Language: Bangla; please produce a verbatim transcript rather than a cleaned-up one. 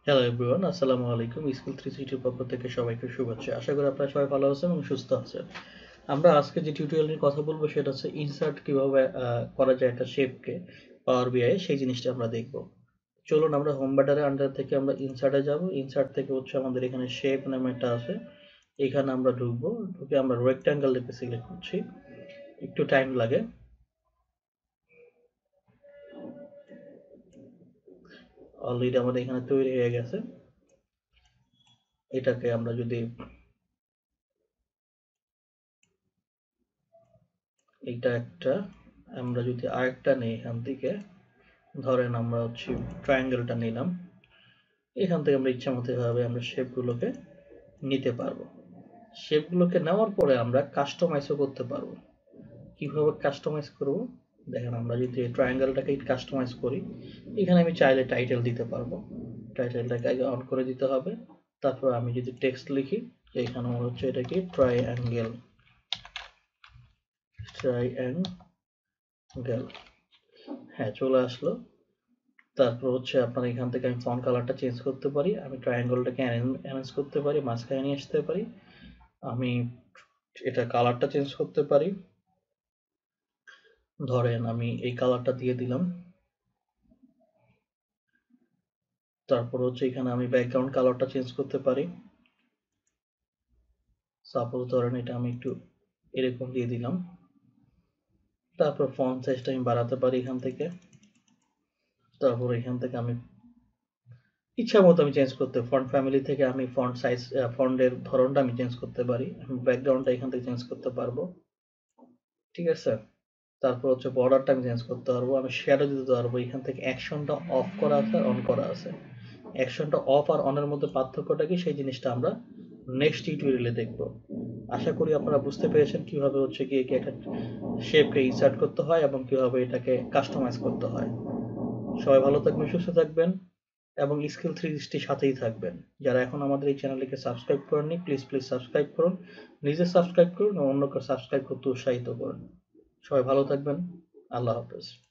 হ্যালো এভরিওয়ান, আসসালামু আলাইকুম। স্কুল থ্রি সিক্সটির পক্ষ থেকে সবাইকে শুভেচ্ছা। আশা করি আপনারা সবাই ভালো আছেন এবং সুস্থ আছেন। আমরা আজকে যে টিউটোরিয়াল নিয়ে কথা বলবো সেটা হচ্ছে ইনসার্ট কিভাবে আহ, করা যায় একটা শেপকে পাওয়ার বিআই, সেই জিনিসটা আমরা দেখব। চলুন আমরা হোম বাটনের আন্ডার থেকে আমরা ইনসার্টে যাব। ইনসার্ট থেকে হচ্ছে আমাদের এখানে শেপ নামে একটা আছে, এখানে আমরা ঢুকবো। ঢুকে আমরা রেক্ট্যাঙ্গেল লিখে সিলেক্ট করছি, একটু টাইম লাগে। অলরেডি আমাদের এখানে তৈরি হয়ে গেছে। এটাকে আমরা যদি এইটা একটা আমরা যদি আরেকটা নেই এখান থেকে, ধরেন আমরা হচ্ছে ট্রায়াঙ্গেলটা নিলাম, এখান থেকে আমরা ইচ্ছা মতো এভাবে আমরা শেপগুলোকে নিতে পারবো। শেপগুলোকে নেওয়ার পরে আমরা কাস্টমাইজও করতে পারবো। কিভাবে কাস্টমাইজ করব দেখেন, আমরা যদি ট্রায়াঙ্গেলটাকে কাস্টমাইজ করি, এখানে আমি চাইলে টাইটেল দিতে পারবো। টাইটেলটাকে আগে অন করে দিতে হবে। তারপর আমি যদি টেক্সট লিখি, এখানে হচ্ছে এটা কি ট্রায়াঙ্গেল, ট্রায়াঙ্গেল, হ্যাঁ চলে আসলো। তারপর হচ্ছে আপনার এখান থেকে আমি ফন্ট কালারটা চেঞ্জ করতে পারি, আমি ট্রায়াঙ্গলটাকে অ্যারেঞ্জ করতে পারি, মাঝখানে নিয়ে আসতে পারি, আমি এটা কালারটা চেঞ্জ করতে পারি। ধরেন আমি এই কালারটা দিয়ে দিলাম। তারপর হচ্ছে এখানে আমি ব্যাকগ্রাউন্ড কালারটা চেঞ্জ করতে পারি। সাপোজ ধরেন এটা আমি একটু এরকম দিয়ে দিলাম। তারপর ফন্ট সাইজটা আমি বাড়াতে পারি এখান থেকে। তারপর এখান থেকে আমি ইচ্ছা মতো আমি চেঞ্জ করতে, ফন্ট ফ্যামিলি থেকে আমি ফন্ট সাইজ, ফন্টের ধরনটা আমি চেঞ্জ করতে পারি। আমি ব্যাকগ্রাউন্ডটা এখান থেকে চেঞ্জ করতে পারবো, ঠিক আছে। তারপর হচ্ছে বর্ডারটা আমি চেঞ্জ করতে পারবো, আমি শ্যাডো দিতে পারবো। এখান থেকে অ্যাকশনটা অফ করা আছে আর অন করা আছে। অ্যাকশনটা অফ আর অনের মধ্যে পার্থক্যটা কি, সেই জিনিসটা আমরা নেক্সট টিউটোরিয়ালে দেখব। আশা করি আপনারা বুঝতে পেরেছেন কিভাবে হচ্ছে কি একটা শেপকে ইনসার্ট করতে হয় এবং কিভাবে এটাকে কাস্টমাইজ করতে হয়। সবাই ভালো থাকবেন, সুস্থ থাকবেন এবং স্কিল থ্রি সিক্সটির সাথেই থাকবেন। যারা এখন আমাদের এই চ্যানেলটিকে সাবস্ক্রাইব করেননি, প্লিজ প্লিজ সাবস্ক্রাইব করুন। নিজে সাবস্ক্রাইব করুন এবং অন্যকে সাবস্ক্রাইব করতে উৎসাহিত করুন। সবাই ভালো থাকবেন। আল্লাহ হাফেজ।